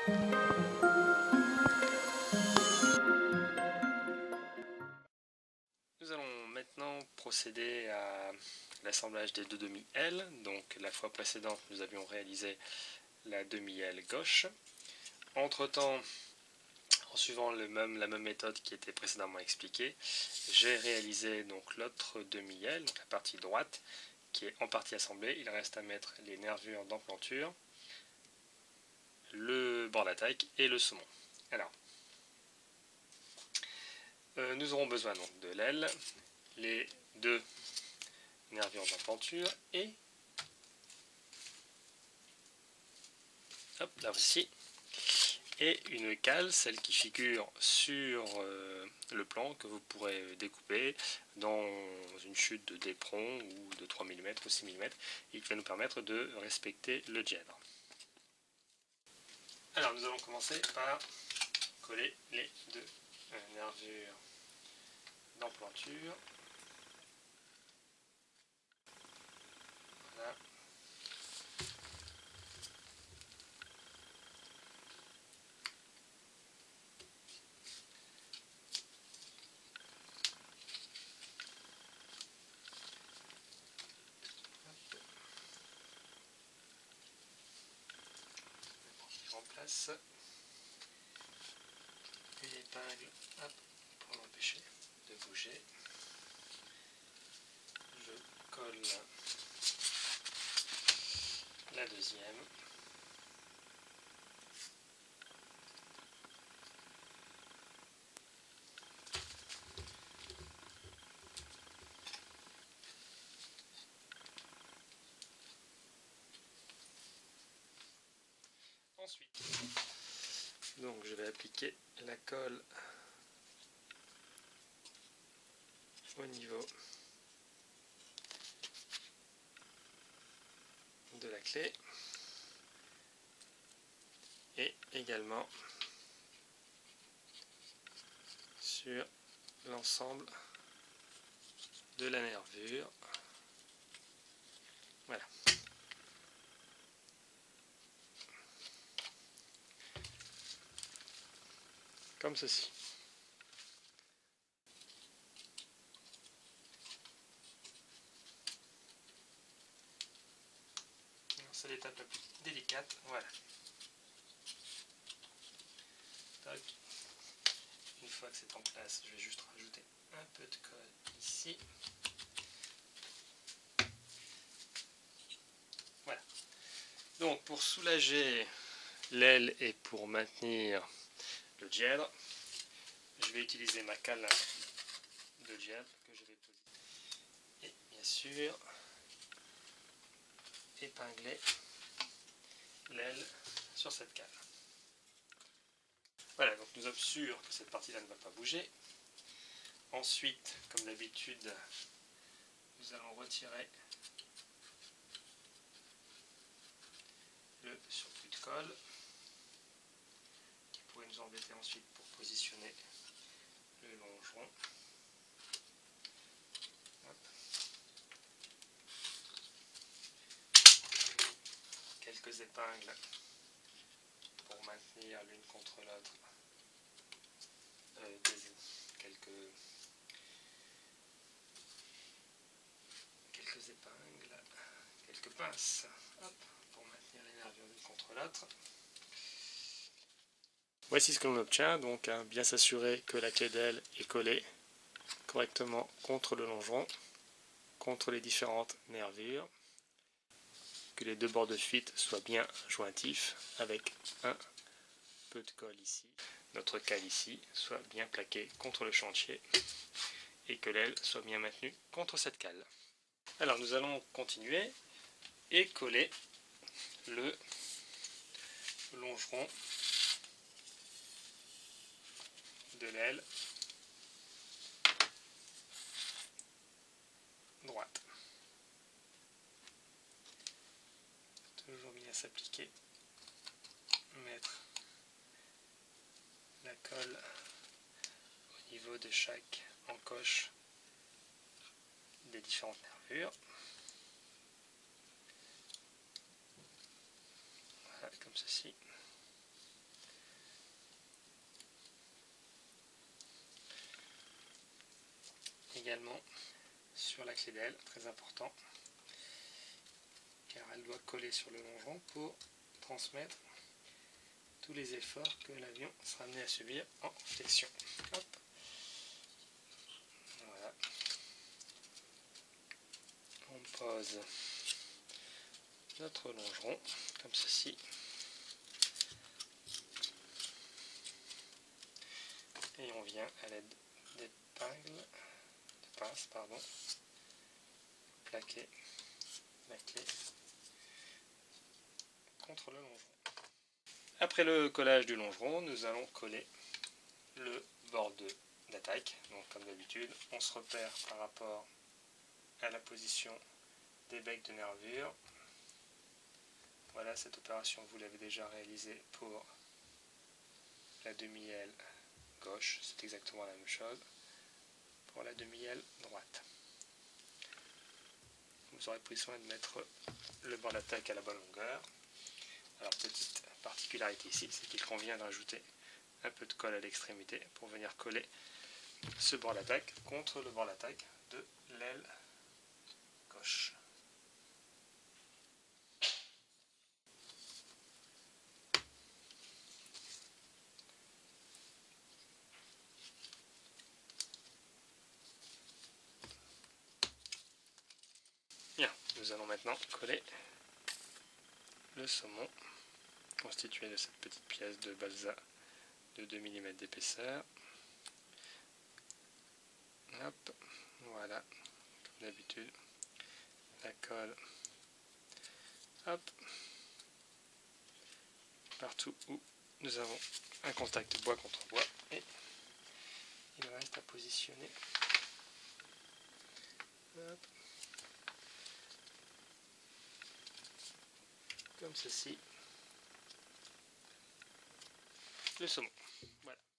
Nous allons maintenant procéder à l'assemblage des deux demi-ailes. Donc la fois précédente, nous avions réalisé la demi-aile gauche. Entre-temps, en suivant la même méthode qui était précédemment expliquée, j'ai réalisé donc l'autre demi-aile, donc la partie droite, qui est en partie assemblée. Il reste à mettre les nervures d'emplanture, le bord d'attaque et le saumon. Alors, nous aurons besoin donc de l'aile, les deux nervures d'emplanture et hop, là aussi, et une cale, celle qui figure sur le plan que vous pourrez découper dans une chute de d'éperon ou de 3 mm ou 6 mm et qui va nous permettre de respecter le dièdre. Alors nous allons commencer par coller les deux nervures d'emplanture. Voilà. Je remplace une épingle pour l'empêcher de bouger. Je colle la deuxième. Ensuite, donc je vais appliquer la colle au niveau de la clé et également sur l'ensemble de la nervure. Voilà. Comme ceci. C'est l'étape la plus délicate. Voilà. Tac. Une fois que c'est en place, je vais juste rajouter un peu de colle ici. Voilà. Donc pour soulager l'aile et pour maintenir le dièdre, je vais utiliser ma cale de dièdre que je vais poser. Et bien sûr, épingler l'aile sur cette cale. Voilà, donc nous sommes sûrs que cette partie-là ne va pas bouger. Ensuite, comme d'habitude, nous allons retirer le surplus de colle qui pourrait nous embêter ensuite pour positionner le longeron. Hop. Quelques épingles pour maintenir l'une contre l'autre quelques épingles, quelques pinces, hop, pour maintenir les nervures l'une contre l'autre. Voici ce que l'on obtient, donc bien s'assurer que la clé d'aile est collée correctement contre le longeron, contre les différentes nervures, que les deux bords de fuite soient bien jointifs avec un peu de colle ici, notre cale ici soit bien plaquée contre le chantier et que l'aile soit bien maintenue contre cette cale. Alors nous allons continuer et coller le longeron de l'aile droite. Toujours bien s'appliquer, mettre la colle au niveau de chaque encoche des différentes nervures. Voilà, comme ceci. également sur la clé d'aile, très important, car elle doit coller sur le longeron pour transmettre tous les efforts que l'avion sera amené à subir en flexion. Hop. Voilà. On pose notre longeron comme ceci. Et on vient à l'aide d'épingles, de pinces, pardon, plaquer la clé contre le longeron. Après le collage du longeron, nous allons coller le bord d'attaque. Donc comme d'habitude, on se repère par rapport à la position des becs de nervure. Voilà, cette opération vous l'avez déjà réalisée pour la demi-aile gauche, c'est exactement la même chose pour la demi-aile droite. Vous aurez pris soin de mettre le bord d'attaque à la bonne longueur. Alors petite particularité ici, c'est qu'il convient de rajouter un peu de colle à l'extrémité pour venir coller ce bord d'attaque contre le bord d'attaque de l'aile gauche. Bien, nous allons maintenant coller le saumon constitué de cette petite pièce de balsa de 2 mm d'épaisseur. Hop, voilà, comme d'habitude, la colle, hop, partout où nous avons un contact bois contre bois, et il reste à positionner, hop, comme ceci, le saumon. Voilà.